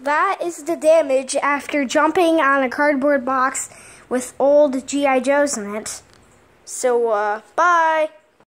that is the damage after jumping on a cardboard box with old G.I. Joes in it. So, bye!